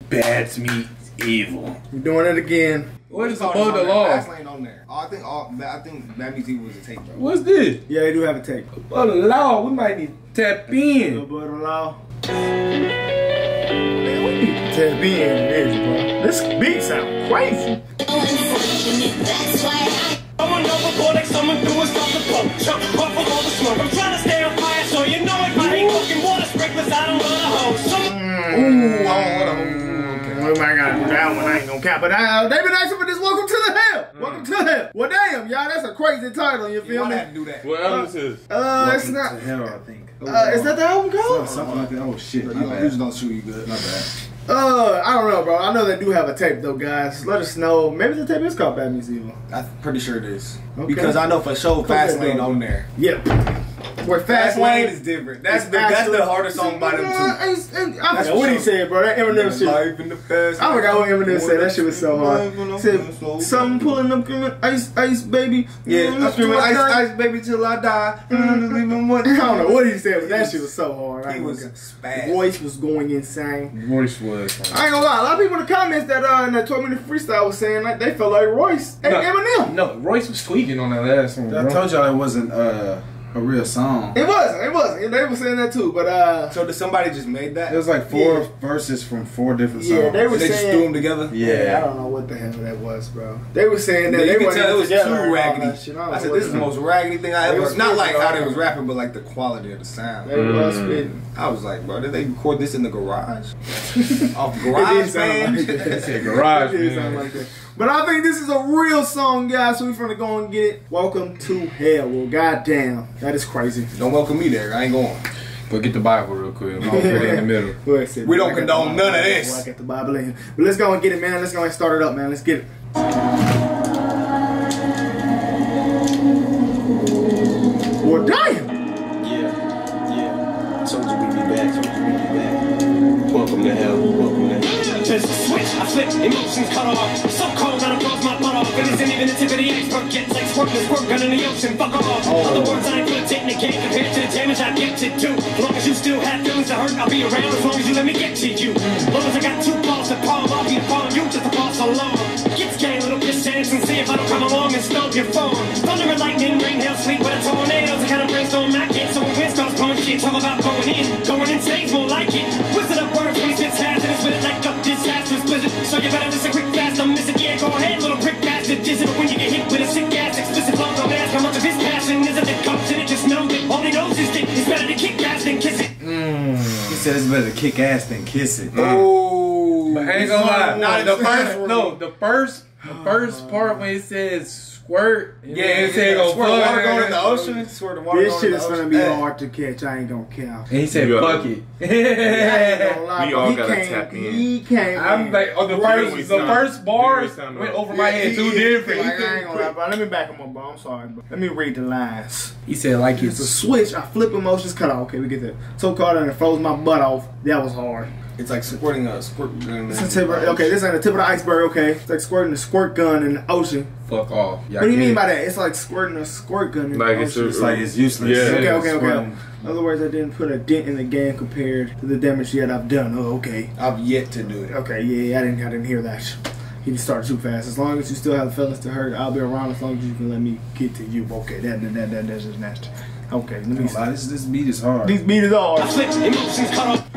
Bats meets evil. We're doing it again. What is above the law? Fastlane on there. I think Bad Meets Evil was a tape, bro. What's this? Yeah, they do have a tape. Above the law, we might need to tap in. Above the law. Man, we need to tap in this, bro. This beat sound crazy. Someone overboard like someone threw us off the boat. Jump off of all the smoke. I'm trying to stay on fire, so you know if I ain't cooking water sprinklers, I don't want a hose. Ooh, I don't want to. We might gotta do that one. I ain't gonna count. But David Action for this. Welcome to the hell. Welcome to hell. Well, damn, y'all, that's a crazy title. You feel Why me? have to do that? What album is this? It's not. To hell, I think. Is that the album called? Something like that. Oh shit. You My bad. usually don't shoot you good. My bad. I don't know, bro. I know they do have a tape though, guys. Let us know. Maybe the tape is called Bad Meets Evil. I'm pretty sure it is. Okay. Because I know for sure Fastlane on there. Yep. Where Fastlane is different. That's the hardest song by them two. I forgot what he said, bro. That Eminem shit. Life in the past. I forgot what Eminem said. That shit was so hard. Said, something pulling up, ice, baby. Yeah, I'm screaming ice, baby, till I die. I don't know what he said, but that shit was so hard. He was spaz. Voice was going insane. Voice was. I ain't gonna lie. A lot of people in the comments that in that 12-minute freestyle was saying like they felt like Royce and Eminem. No, Royce was tweaking on that last one. I told y'all it wasn't a real song. It wasn't. They were saying that too, but So did somebody just made that? It was like four verses from 4 different songs. yeah, they were They just saying. threw them together? Yeah. I don't know what the hell that was, bro. They were saying that You they could tell it was together and too all raggedy. that shit. I said, this is the most raggedy thing I They ever. was Not like spitting, how they bro. was rapping, but like the quality of the sound. They were spitting. I was like, bro, did they record this in the garage? Off It did garage, sound man. like that. They said garage, It did man. sound like that. But I think this is a real song, guys. So we're finna go and get it. Welcome to hell. Well, goddamn, that is crazy. Don't welcome me there. I ain't going. But get the Bible real quick. I'm gonna put it in the middle. Well, I said, We don't I got condone the Bible. none of this. I got the Bible in. But let's go and get it, man. Let's go and start it up, man. Let's get it. Well, damn. Yeah. Told you we'd be back. Welcome to hell. Just a switch, I flip, emotions cut off. So cold, I don't close my butt off. It isn't even the tip of the iceberg. Gets like squirt gun in the ocean. Fuck off. Other words I ain't gonna take, they can't compare to the damage I get to do. As long as you still have feelings to hurt, I'll be around. As long as you let me get to you. As long as I got 2 balls to palm, I'll be upon you just to pass along. Get scared, little bitch, chance and see if I don't come along and stomp your phone. Thunder and lightning, rain, hail, sleet with a tornado. The kind of brainstorm I get. So when wind starts blowing shit, talk about going in stage more like it. Wizard of words, when he spits hazardous with it like a disastrous blizzard. So you better listen quick, fast, don't miss it. Yeah, go ahead, little prick bastard. Dizzard when you get hit with a sick ass explicit flow. Don't ask how much of his passion is it that comes in it. Just know that all he knows is that it's better to kick ass than kiss it. He said it's better to kick ass than kiss it. Oh. But I ain't gonna lie. Not the first first part when it says squirt. And Yeah, then it it said go squirt water fuck. going in the ocean. Squirt the water This going shit in is the gonna ocean. be Hey. hard to catch. I ain't gonna count. And he said Yeah. fuck it. I ain't gonna lie, We but all he gotta came- tap in. He came. I'm like, oh, the first bar went over my head too different. Like, I ain't gonna lie, bro. Let me back him up, bro. I'm sorry, bro. Let me read the lines. He said like It's a it's switch. I flip emotions, cut off. Okay, we get that. So called and it froze my butt off. That was hard. It's like squirting a squirt gun. This is tip, okay, this ain't the tip of the iceberg. Okay, it's like squirting a squirt gun in the ocean. fuck off. What do you mean by that? It's like squirting a squirt gun in Like the it's ocean. It's like it's useless. Yeah. Okay. In other words, I didn't put a dent in the game compared to the damage yet I've done. Oh, okay. I've yet to do it. Okay, yeah, I didn't hear that. He just started too fast. As long as you still have the feelings to hurt, I'll be around as long as you can let me get to you. Okay, that's just nasty. Okay, let me Nah, this beat is hard. These beat is I hard. flip, emotions cut off.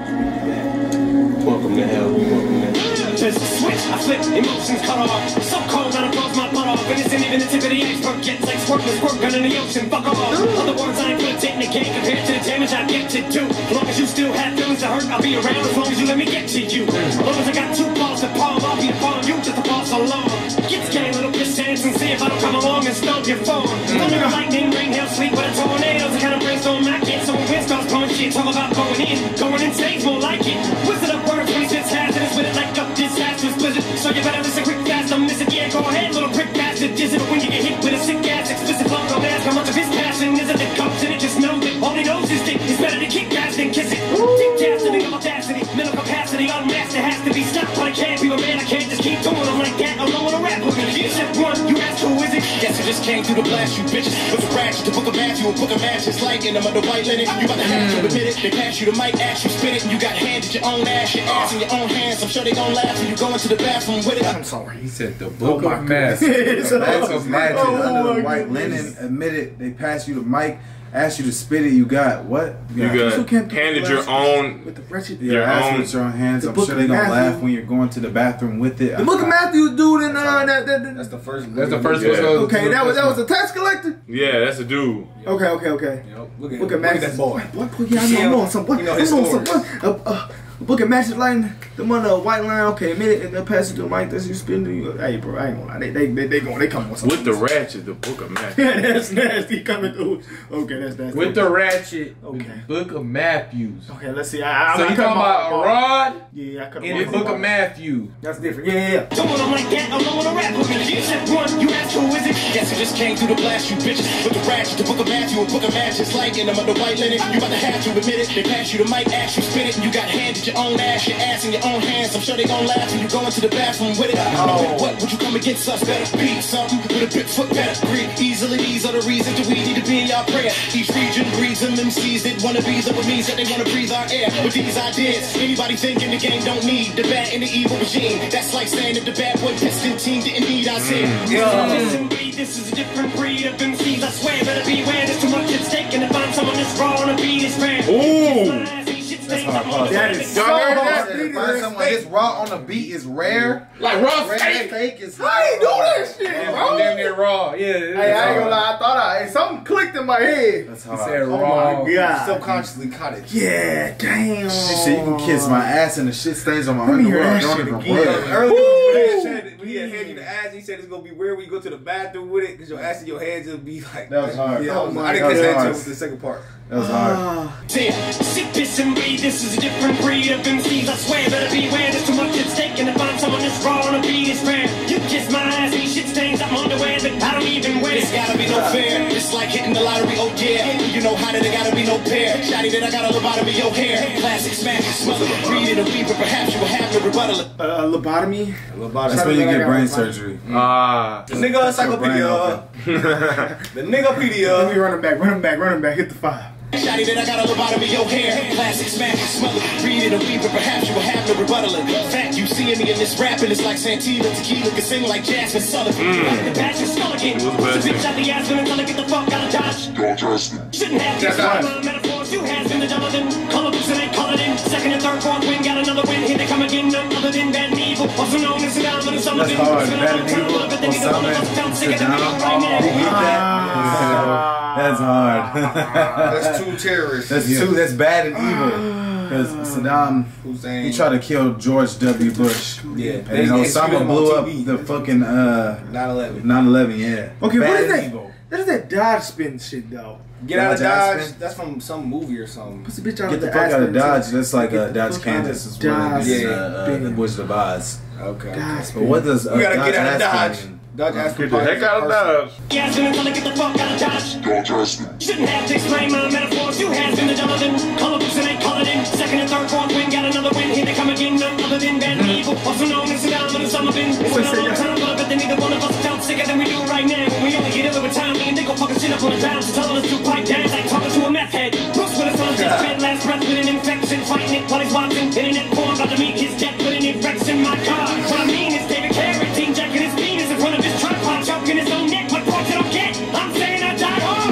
Welcome to hell. Just a switch, I flip, emotions cut off. So cold, I don't close my butt off. It isn't even the tip of the iceberg. Gets like squirt gun in the ocean. Fuck off. Other words I ain't gonna take, they can't compare to the damage I get to do. As long as you still have feelings to hurt, I'll be around. As long as you let me get to you. As long as I got 2 balls to palm, I'll be upon you just to pass along. Get scared, little bitch, chance and see if I don't come along and stomp your phone. Thunder and lightning, rain, hail, sleet with a tornado. The kind of brainstorm I get. So when wind starts blowing shit, talk about going in stage more like it. Wizard of words, when he spits hazardous with it like a disastrous blizzard. So you better listen quick, fast, don't miss it. Yeah, go ahead, little prick bastard. Dizzard when you get hit with a sick ass explicit flow. Don't ask how much of his passion is it that comes in it. Just know that all he knows is that it's better to kick ass than kiss it. Dick dastardly, audacity, mental capacity, unmastered has to be stopped. But I can't be a man, I can't just keep doing them like that. I don't wanna rap with me. You said one, you asked who is it? Yes, it's just came through the blast, you bitches. With the ratchet, the book of Matthew, a book of matches, like in them under white linen. You about to have to admit it. They pass you the mic, ask you spit it, and you got handed your own ass in your own hands. I'm sure they gon' laugh when you go into the bathroom with it. I'm sorry. He said the book of magic. The book of magic under the white goodness. linen. Admit it. They pass you the mic. Ask you to spit it. You got what? You got handed your own. With the wretched. Your own with your own hands. I'm sure they gonna laugh when you're going to the bathroom with it. The Book of Matthew dude in That's the first. That's the first one. Okay, that was a tax collector. Yeah, that's a dude. Okay. Look at that boy. Yeah, I know some. You know his story. Book of Magic Lightning, the one white line. Okay, a minute, and they'll pass it to the mic. That's you spinning. Hey, bro, I ain't gonna lie. They come with something. With the ratchet, the Book of Magic. That's nasty coming through. Okay, that's nasty. With the ratchet, okay. the Book of Matthews. Okay, let's see. So you talking about a rod? Yeah, I cut in the Book of Matthew. That's different. Yeah. Don't want 'em like that. I don't want to rap with me. You said one. You asked who is it? Yes, it just came through the blast, you bitches. With the ratchet, the Book of Matthew, a book of matches, like in them under white linen. You about to have to admit it. They pass you the mic, ask you spit it, and you got handed your own ass in your own hands. I'm sure they gon' laugh when you go into the bathroom with it. What would you come against us? Better be something with a big foot, better breathe easily. These are the reasons that we need to be in y'all prayer. Each region breeds them MCs that wanna be up with me, that they wanna breathe our air. With these ideas, anybody thinking the game don't need the bad and the evil regime. That's like saying that the bad boy Piston team didn't need our team. This is a different breed of MCs. I swear, better beware. There's too much at stake, and to find someone that's raw on a beat is rare. Ooh. That's hard. That is so hard. To find someone this raw on the beat is rare. Like raw steak. steak. Is How you do that shit, bro? Damn near raw. Yeah. Hey, I ain't gonna lie. I thought something clicked in my head. That's He hard. said Oh raw. my god. Subconsciously caught it. Yeah, damn. She said you can kiss my ass and the shit stains on my Let me hear underwear. that Don't shit even again. work. Earlier, when he had handed you the ass, he said it's gonna be weird when you go to the bathroom with it, because your ass in your hands will be like. That was hard. Yeah, Oh I didn't catch that until the second part. That was hard. Sit this and breathe. This is a different breed of MCs. I swear, better beware. There's too much at stake, and to find someone that's raw on a beat is rare. You kiss my ass, and shit stains up my underwear that I don't even wear. It's gotta be no fair. It's like hitting the lottery. Oh yeah, you know how that it gotta be no pair. Shotty that I got a lobotomy your hair. Classic smash, smother, breathe it and weep, but perhaps you will have to rebuttal it. Lobotomy? That's when you get brain surgery. The nigga encyclopedia. The niggapedia. Let me run him back. Hit the 5. Shotty that I got a lobotomy your hair. Classic smash, smother, breathe it and weep, but perhaps you will have to rebuttal it. In fact, you seeing me in this rapping, it's like Santilla Tequila can sing like Jasmine Sullivan. Like the Bachelor Skull again. Push the bitch out the ass and tell her get the fuck out of Dodge. Shouldn't have these my metaphors. You has been the Jonathan. Color books and ain't colored in. Second and third, fourth win, got another win. Here they come again, none other than Bad and Evil. Also known as Saddam, but it's some of it. That's hard. Bad and Evil. That's hard. That's two terrorists. That's bad and evil. Because Saddam Hussein, he tried to kill George W. Bush. Yeah. And Osama blew up the fucking 9/11. 9/11. Yeah. Okay, bad what is and that? evil. That is that Dodge spin shit though. Get out of Dodge. Dodge. That's from some movie or something. What's the bitch out Get of the the fuck out of Dodge. Aspen? That's like Get the Dodge, fuck Kansas. out Is of what Dodge. it is, Yeah. the Wizard of Oz. Okay. Dodge. But what does We gotta Dodge get out of Aspen Dodge. mean? Dodge Aspen. Get the heck out of Dodge. You has been until I get the fuck out of Dodge. Shouldn't have to explain my metaphors. You has been the Jonathan. Color books and ain't colored in. Second and third, fourth win, got another win. Here they come again, none other than Bad and Evil. Also known as Saddam, but it's some of it. It's been a long time, but I bet that neither one of us felt sicker than we do right now. We only get it over time, me and they go fucking shit up on the ground. So telling us to pipe down, like talking to a meth head. Bruce Willis on his deathbed, last breath with an infection. Fighting it while he's watching. Internet porn, about to meet his death with an erection. My God, what I mean is David Carradine jacking his penis in front of his tripod, choking his own neck. What part you don't get? I'm saying I die hard.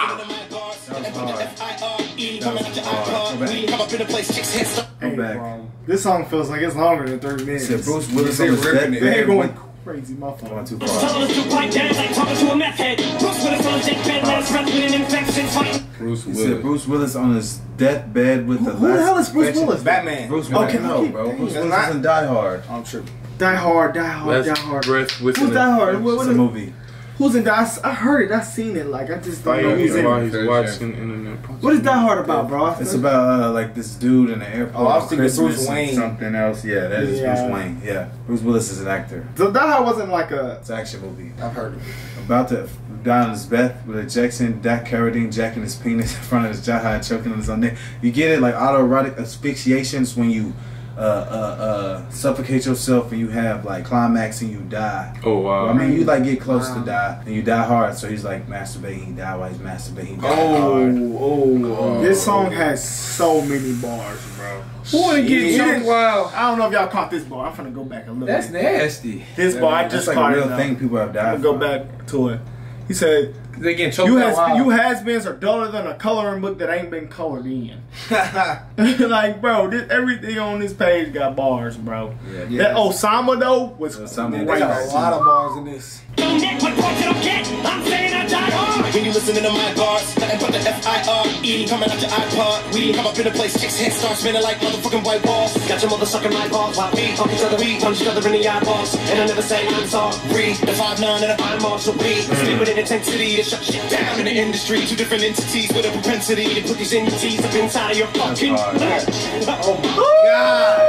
Come back. This song feels like it's longer than 30 minutes. Said Bruce Willis They on his ripping it. They're deathbed. going crazy, my fault. Going too far. Telling us to pipe down, like talking to a meth head. Bruce Willis on his deathbed, last breath with an infection. Fighting. Bruce He said Willis. Bruce Willis on his deathbed with the Who the hell is Bruce infection. Willis? Batman. Bruce Willis. Okay, No, okay, bro. dang. Bruce It's Willis not- is in Die Hard. I'm tripping. Die Hard, Die Hard, Die Let's Hard. breath with Who's Die Hard? What It's is a it? movie. Who's in Die? I heard it. I seen it. Like I just don't know who's in While it. he's watching internet. What is Die Hard about, bro? It's about like this dude in the airport. Oh, I was on thinking Christmas Bruce and Wayne. Something else. Yeah, that is Yeah. Bruce Wayne. Yeah, Bruce Willis is an actor. So Die Hard wasn't like a. It's an action movie. I've heard of it. About to die on his bed with ejection, Dak Carradine jacking his penis in front of his jaw and choking on his own neck. You get it, like autoerotic asphyxiations when you suffocate yourself and you have like climax and you die. Oh wow. I mean, you like get close to die and you die hard. So he's like masturbating, he die while he's masturbating. He die hard. This song has so many bars, bro. Who wanna get jumped while? I don't know if y'all caught this bar. I'm finna go back a little That's bit. nasty. This bar, I just like caught a real it. thing people have died. I'm gonna go back to it. He said, They getting choked you out. has-beens are duller than a coloring book that ain't been colored in. Like, bro, everything on this page got bars, bro. Yeah. That Osama, though, was Osama great. They got a lot of bars in this. I'm saying I die hard. When you listening to my bars, nothing but the F-I-R-E coming out your iPod. We come up in a place, chicks head start spinning like motherfucking white balls. Got your mother sucking my balls while we fuck each other. We punch each other in the eyeballs, and I never say I'm sorry. The 5'9" and the 5 marshal we speak with an intensity to shut shit down in the industry. Two different entities with a propensity to put these entities up inside of your fucking. Oh my god.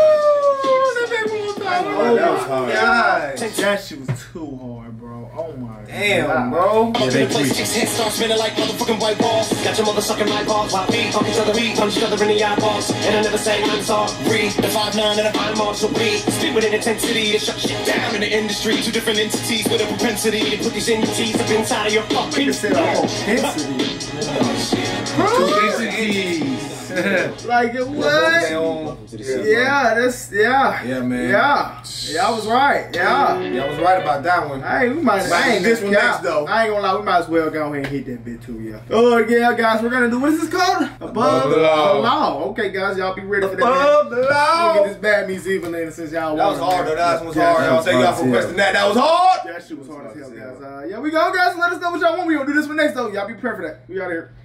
Oh, that was hard. God. That shit was too hard, bro. Oh my Damn, bro. I'm up in a place, chicks head start spinning like motherfucking white balls. Got your mother sucking my balls while we fuck each other. We punch each other in the eyeballs, and I never say I'm sorry. The 5'9" and the 5 marshal we speak with an intensity to shut shit down in the industry. Two different entities with a propensity to put these entities up inside of your fucking. Like what? Yeah, that's Yeah, man. Yeah, I was right. Yeah. Yeah, I was right about that one. I ain't this one next though. I ain't gonna lie, we might as well go ahead and hit that bit too, yeah. Oh yeah, guys, we're gonna do what is this called? Above the law. Okay, guys, y'all be ready for that. Above the law. We'll get this bad me even in since y'all. That was hard though. That one was hard. Y'all say y'all for requesting that. That was hard. That shit was hard as hell, guys. Yeah, we go, guys. Let us know what y'all want. We gonna do this one next though. Y'all be prepared for that. We out here.